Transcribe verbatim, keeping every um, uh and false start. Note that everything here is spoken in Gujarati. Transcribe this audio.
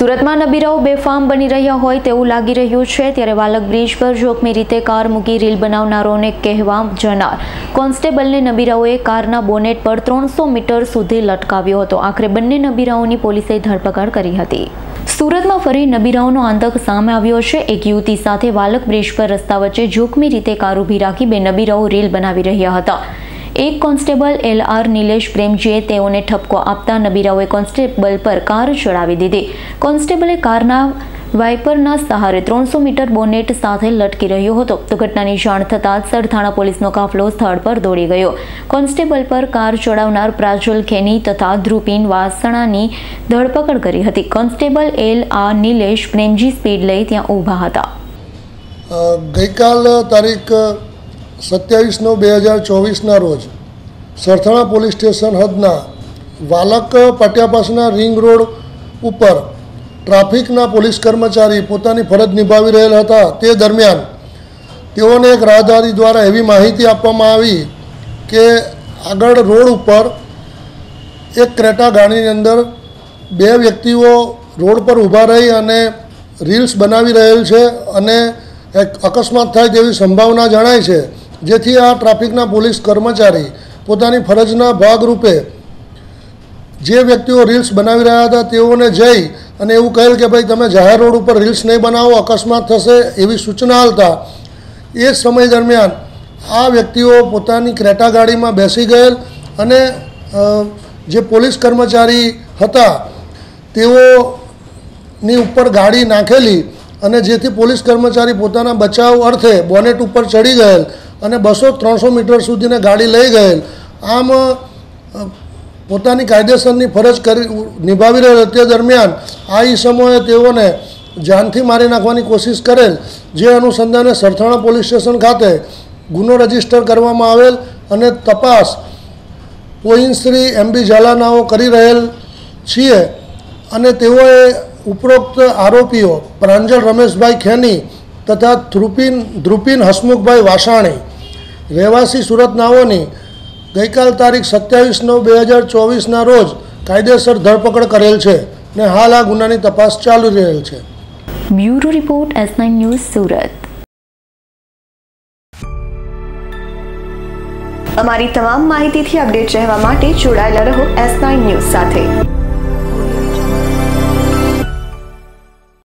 સુરતમાં નબીરાઓ બેફામ બની રહ્યા હોય તેવું લાગી રહ્યું છે, ત્યારે વાલક બ્રિજ પર જોખમી રીતે કાર મૂકી રીલ બનાવનારોને કહેવા જનાર કોન્સ્ટેબલને નબીરાઓએ કારના બોનેટ પર ત્રણસો મીટર સુધી લટકાવ્યો હતો। આખરે બંને નબીરાઓની પોલીસે ધરપકડ કરી હતી। સુરતમાં ફરી નબીરાઓનો આતંક સામે આવ્યો છે। એક યુવતી સાથે વાલક બ્રિજ પર રસ્તા વચ્ચે જોખમી રીતે કાર ઊભી રાખી બે નબીરાઓ રીલ બનાવી રહ્યા હતા। એક કોન્સ્ટેબલ એલ આર નિલેશ પ્રેમજીએ તેઓને ઠપકો આપતા નબીરાઓએ કોન્સ્ટેબલ પર કાર ચડાવી દીધી। કોન્સ્ટેબલે કારના વાઇપરના સહારે ત્રણસો મીટર બોનેટ સાથે લટકી રહ્યો હતો તો ઘટનાની જાણ થતાં જ સરથાણા પોલીસનો કાફલો સ્થળ પર દોડી ગયો। કોન્સ્ટેબલ પર કાર ચડાવનાર પ્રાજલ ખેની તથા ધ્રુપિન વાસણાની ધરપકડ કરી હતી। Constable L R Nilesh Premji speed લઈ ત્યાં ઊભા હતા। ગઈકાલ તારીખ સત્યાવીસ નવ બે હજાર ચોવીસના રોજ સરથાણા પોલીસ સ્ટેશન હદના વાલક પાટિયા પાસના રિંગ રોડ ઉપર ટ્રાફિકના પોલીસ કર્મચારી પોતાની ફરજ નિભાવી રહેલ હતા। તે દરમિયાન તેઓને એક રાહદારી દ્વારા એવી માહિતી આપવામાં આવી કે આગળ રોડ ઉપર એક ક્રેટા ગાડીની અંદર બે વ્યક્તિઓ રોડ પર ઊભા રહી અને રીલ્સ બનાવી રહેલ છે અને એક અકસ્માત થાય તેવી સંભાવના જણાય છે, જેથી આ ટ્રાફિકના પોલીસ કર્મચારી પોતાની ફરજના ભાગરૂપે જે વ્યક્તિઓ રીલ્સ બનાવી રહ્યા હતા તેઓને જઈ અને એવું કહેલ કે ભાઈ તમે જાહેર રોડ ઉપર રીલ્સ નહીં બનાવો, અકસ્માત થશે એવી સૂચના આપતા એ સમય દરમિયાન આ વ્યક્તિઓ પોતાની ક્રેટા ગાડીમાં બેસી ગયેલ અને જે પોલીસ કર્મચારી હતા તેઓની ઉપર ગાડી નાખેલી અને જેથી પોલીસ કર્મચારી પોતાના બચાવ અર્થે બોનેટ ઉપર ચડી ગયેલ અને બસો ત્રણસો મીટર સુધીને ગાડી લઈ ગયેલ। આમ પોતાની કાયદેસરની ફરજ કરી નિભાવી રહેલ તે દરમિયાન આ ઈસમોએ તેઓને જાનથી મારી નાખવાની કોશિશ કરેલ, જે અનુસંધાને સરથાણા પોલીસ સ્ટેશન ખાતે ગુનો રજીસ્ટર કરવામાં આવેલ અને તપાસ પોઈન શ્રી એમ બી ઝાલાનાઓ કરી રહેલ છીએ અને તેઓએ ઉપરોક્ત આરોપીઓ પ્રાંજલ રમેશભાઈ ખેની તથા ધ્રુપિન ધ્રુપિન હસમુખભાઈ વાસાણી રહેવાસી સુરત નાઓની ગઈકાલ તારીખ સત્યાવીસ નવ બે હજાર ચોવીસના રોજ કાયદેસર ધરપકડ કરેલ છે ને હાલ આ ગુનાની તપાસ ચાલુ રહેલ છે। Bureau report S nine news Surat. અમારી તમામ માહિતીથી અપડેટ રહેવા માટે જોડાયેલા રહો એસ નાઇન ન્યૂઝ સાથે।